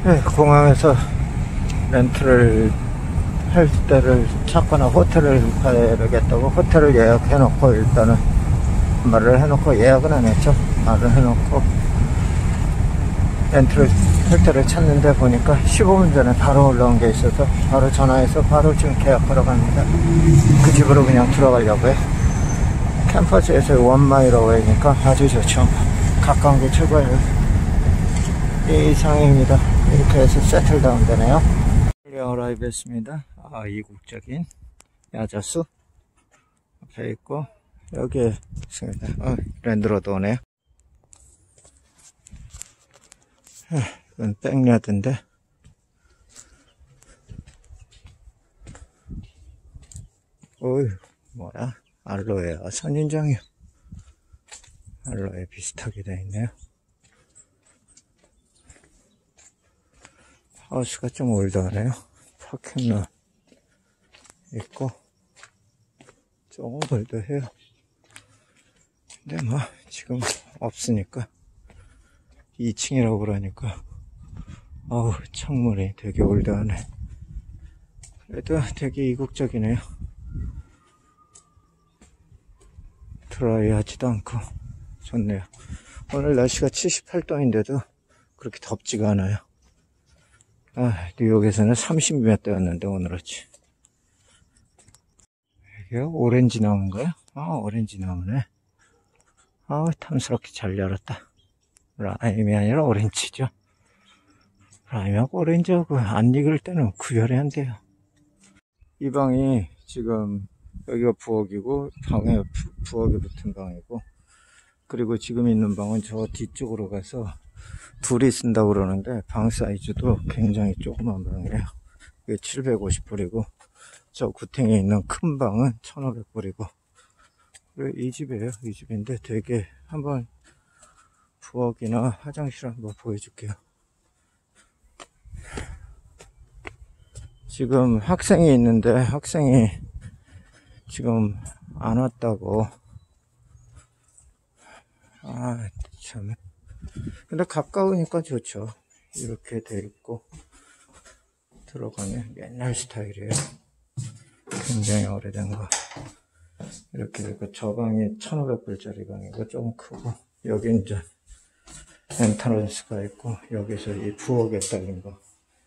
네, 공항에서 렌트를 할 때를 찾거나 호텔을 가야겠다고 호텔을 예약해놓고 일단은 말을 해놓고 예약은 안 했죠. 말을 해놓고 렌트를 할 때를 찾는데 보니까 15분 전에 바로 올라온 게 있어서 바로 전화해서 바로 지금 계약하러 갑니다. 그 집으로 그냥 들어가려고요. 캠퍼스에서 1마일 어웨이니까 아주 좋죠. 가까운 게 최고예요. 이상입니다. 이렇게 해서 세틀다운 되네요. 어라이브 했습니다. 이국적인 야자수 앞에 있고 여기에 있습니다. 랜드로드 오네요. 이건 백야드인데 어이 뭐야, 알로에야 선인장이요. 알로에 비슷하게 되어 있네요. 하우스가 좀 올드하네요. 파킹lot 있고 조금 올드해요. 근데 뭐 지금 없으니까 2층이라고 그러니까 창문이 되게 올드하네. 그래도 되게 이국적이네요. 드라이하지도 않고 좋네요. 오늘 날씨가 78도인데도 그렇게 덥지가 않아요. 뉴욕에서는 30몇 도였는데 오늘같이. 이게 오렌지 나무인가요? 오렌지 나무네. 탐스럽게 잘 열었다. 라임이 아니라 오렌지죠. 라임하고 오렌지하고 안 익을 때는 구별이 안 돼요. 이 방이 지금 여기가 부엌이고 방에 부엌이 붙은 방이고, 그리고 지금 있는 방은 저 뒤쪽으로 가서 둘이 쓴다고 그러는데 방 사이즈도 굉장히 조그만 방이에요. 이게 750불이고 저 구탱에 있는 큰 방은 1500불이고 이 집이에요. 이 집인데 되게 한번 부엌이나 화장실 한번 보여줄게요. 지금 학생이 있는데 학생이 지금 안 왔다고. 참. 근데 가까우니까 좋죠. 이렇게 돼 있고 들어가면 옛날 스타일이에요. 굉장히 오래된 거. 이렇게 되고 저 방이 1500불짜리 방이고 좀 크고, 여기 이제 엔터런스가 있고 여기서 이 부엌에 딸린 거.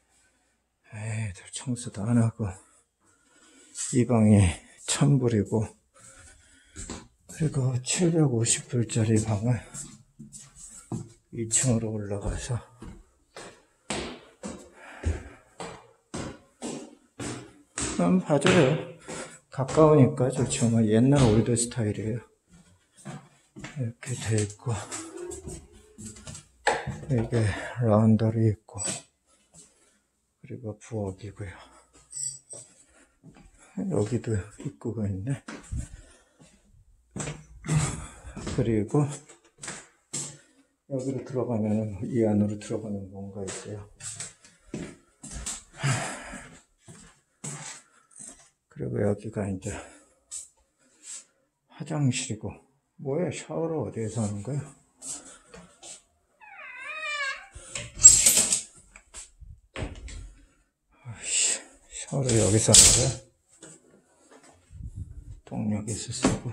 청소도 안 하고. 이 방이 1000불이고 그리고 750불짜리 방을 2층으로 올라가서 봐줘요. 가까우니까 좋죠. 옛날 올드 스타일이에요. 이렇게 돼 있고 이게 라운더리 있고 그리고 부엌이고요. 여기도 입구가 있네. 그리고 여기로 들어가면은 이 안으로 들어가는 뭔가 있어요. 그리고 여기가 이제 화장실이고, 뭐야, 샤워를 어디에서 하는 거야? 샤워를 여기서 하는 거야? 동력에서 쓰고.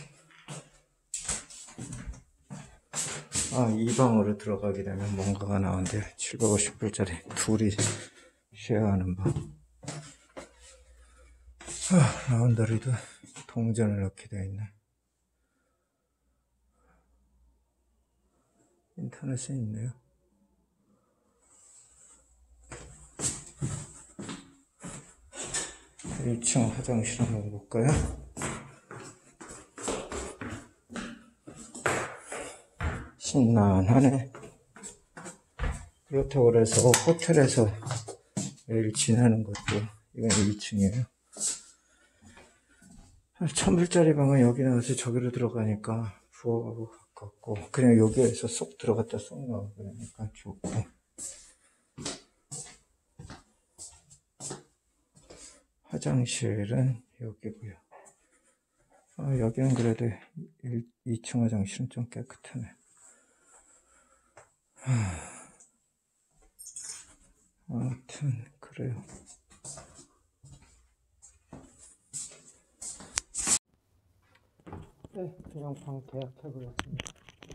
이 방으로 들어가게 되면 뭔가가 나오는데 750불짜리 둘이 쉐어하는 방. 라운더리도 동전을 넣게 되어 있네. 인터넷에 있네요. 일 1층 화장실 한번 볼까요? 신난하네. 그렇다고 그래서 호텔에서 매일 지내는 것도, 이건 2층이에요. 1000불짜리 방은 여기 나와서 저기로 들어가니까 부엌하고 가깝고, 그냥 여기에서 쏙 들어갔다 쏙 나오고 그러니까 좋고. 화장실은 여기고요. 여기는 그래도 2층 화장실은 좀 깨끗하네. 아무튼 그래요. 네, 그냥 방 계약해보겠습니다.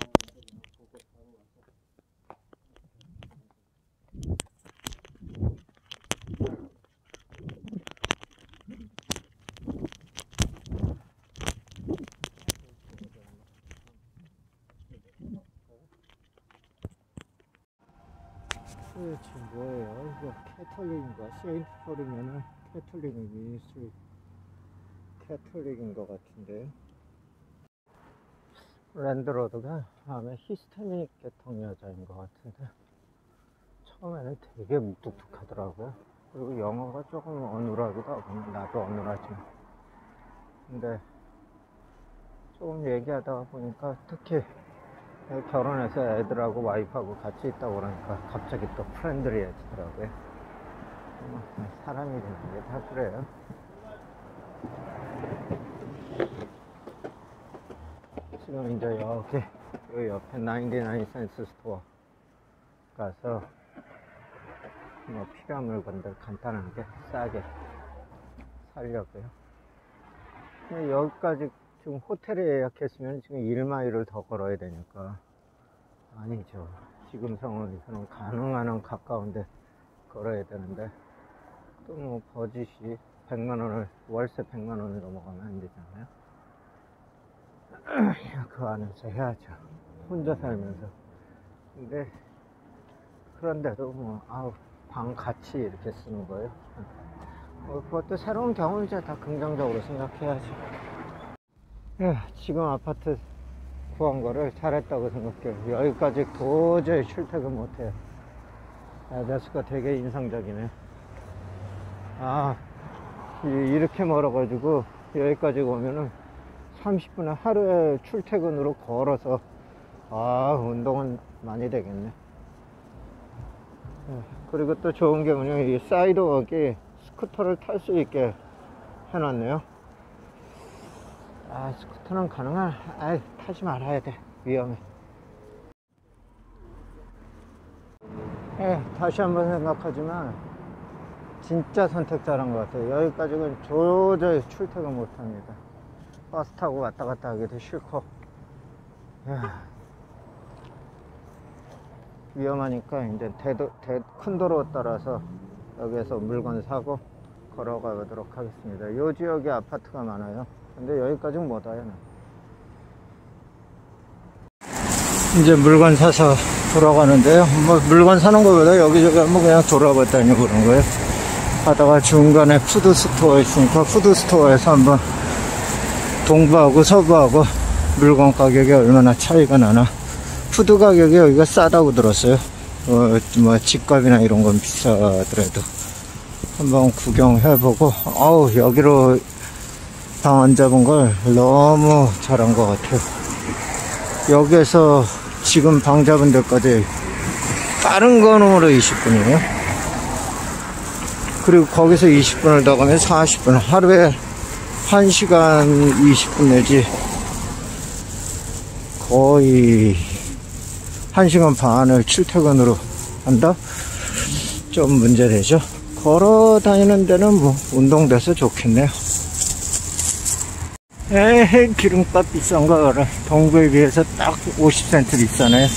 네, 지금 뭐예요? 이거 캐톨릭인가? 세인트 폴이면은 캐톨릭 미니스트리 캐톨릭인 것 같은데요. 랜드로드가 아마 히스테믹 계통 여자인 것 같은데 처음에는 되게 묵뚝뚝하더라고요. 그리고 영어가 조금 어눌하기도 하고 나도 어눌하지만 근데 조금 얘기하다가 보니까 특히 결혼해서 애들하고 와이프하고 같이 있다고 그러니까 갑자기 또 프렌들리해지더라고요. 사람이라는 게 다 그래요. 지금 이제 여기 옆에 99 센스 스토어 가서 뭐 필요한 물건들 간단하게 싸게 사려고요. 여기까지 지금 호텔에 예약했으면 지금 1마일을 더 걸어야 되니까 아니죠. 지금 상황에서는 가능한 한 가까운데 걸어야 되는데 또 뭐 버짓이 100만원을 월세 100만원을 넘어가면 안 되잖아요. 그 안에서 해야죠. 혼자 살면서. 근데 그런데도 뭐 방 같이 이렇게 쓰는 거예요. 그것도 새로운 경험이죠. 다 긍정적으로 생각해야죠. 예, 지금 아파트 구한 거를 잘했다고 생각해요. 여기까지 도저히 출퇴근 못해요. 아저씨가 되게 인상적이네. 이렇게 멀어가지고 여기까지 오면은 30분에 하루에 출퇴근으로 걸어서 운동은 많이 되겠네. 그리고 또 좋은 게 뭐냐면 이 사이드워크에 스쿠터를 탈 수 있게 해놨네요. 스쿠터는 가능한 타지 말아야 돼. 위험해. 다시 한번 생각하지만 진짜 선택 잘한 것 같아요. 여기까지는 도저히 출퇴근 못합니다. 버스 타고 왔다 갔다 하기도 싫고 위험하니까 이제 큰 도로 따라서 여기에서 물건 사고 걸어가 보도록 하겠습니다. 이 지역에 아파트가 많아요. 근데 여기까지는 못 와요. 이제 물건 사서 돌아가는데요. 뭐 물건 사는 것보다 여기저기 한번 그냥 돌아봤다니 그런 거예요. 하다가 중간에 푸드스토어 있으니까 푸드스토어에서 한번 동부하고 서부하고 물건 가격이 얼마나 차이가 나나. 푸드 가격이 여기가 싸다고 들었어요. 뭐 집값이나 이런 건 비싸더라도 한번 구경해보고 여기로 방 안 잡은 걸 너무 잘한 것 같아요. 여기에서 지금 방 잡은 데까지 빠른 거놈으로 20분이에요. 그리고 거기서 20분을 더 가면 40분. 하루에 1시간 20분 내지 거의 1시간 반을 출퇴근으로 한다? 좀 문제되죠. 걸어 다니는 데는 뭐 운동돼서 좋겠네요. 기름값 비싼 거 알아. 동구에 비해서 딱 50센트 비싸네.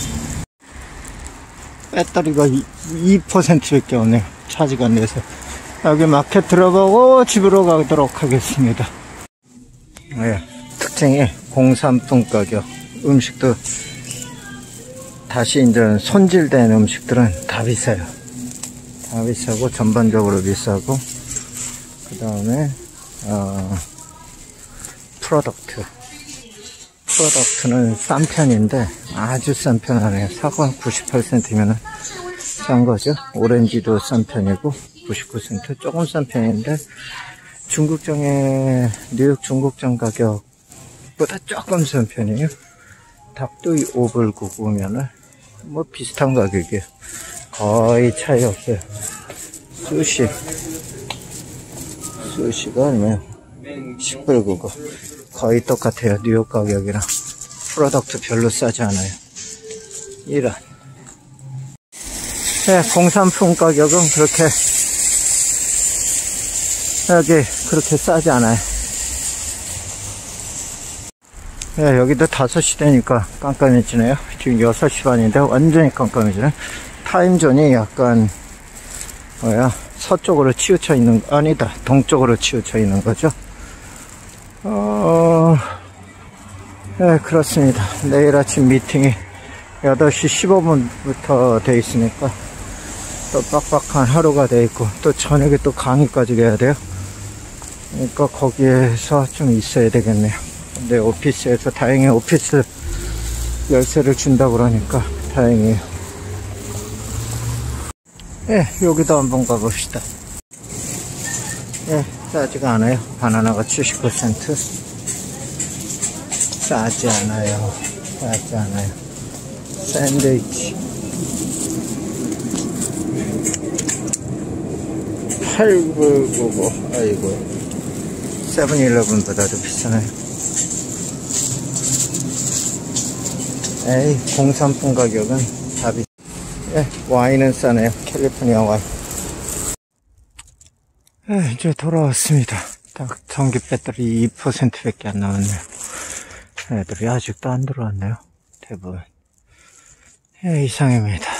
배터리가 2%밖에 없네요. 차지가 안 돼서. 여기 마켓 들어가고 집으로 가도록 하겠습니다. 특징이 공산품 가격. 음식도 다시 이제 손질된 음식들은 다 비싸요. 다 비싸고 전반적으로 비싸고 그 다음에 프로덕트는 싼 편인데 아주 싼 편 아니에요. 사과 98센트면은 싼 거죠. 오렌지도 싼 편이고 99센트 조금 싼 편인데 중국장의 뉴욕 중국장 가격보다 조금 싼 편이에요. 닭도 5불99면은 뭐 비슷한 가격이에요. 거의 차이 없어요. 수시가 얼마요? 10불99 거의 똑같아요. 뉴욕 가격이랑. 프로덕트 별로 싸지 않아요. 이런 예, 공산품 가격은 그렇게, 여기, 그렇게 싸지 않아요. 예, 여기도 5시 되니까 깜깜해지네요. 지금 6시 반인데 완전히 깜깜해지네. 타임존이 약간, 서쪽으로 치우쳐 있는, 아니다, 동쪽으로 치우쳐 있는 거죠. 네, 그렇습니다. 내일 아침 미팅이 8시 15분부터 돼 있으니까 또 빡빡한 하루가 돼 있고, 또 저녁에 또 강의까지 가야 돼요. 그러니까 거기에서 좀 있어야 되겠네요. 근데 오피스에서 다행히 오피스 열쇠를 준다고 그러니까 다행이에요. 예, 여기도 한번 가봅시다. 예, 싸지가 않아요. 바나나가 70%. 싸지 않아요. 싸지 않아요. 샌드위치 8불99. 아이고, 세븐일레븐보다도 비싸네요. 에이, 공산품 가격은 다 비싸. 예, 와인은 싸네요. 캘리포니아 와인. 예, 이제 돌아왔습니다. 딱 전기 배터리 2% 밖에 안 남았네요. 애들이 아직도 안 들어왔네요. 대부분. 예, 이상입니다.